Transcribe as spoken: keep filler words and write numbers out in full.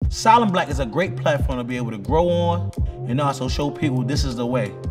Silent Black is a great platform to be able to grow on and also show people this is the way.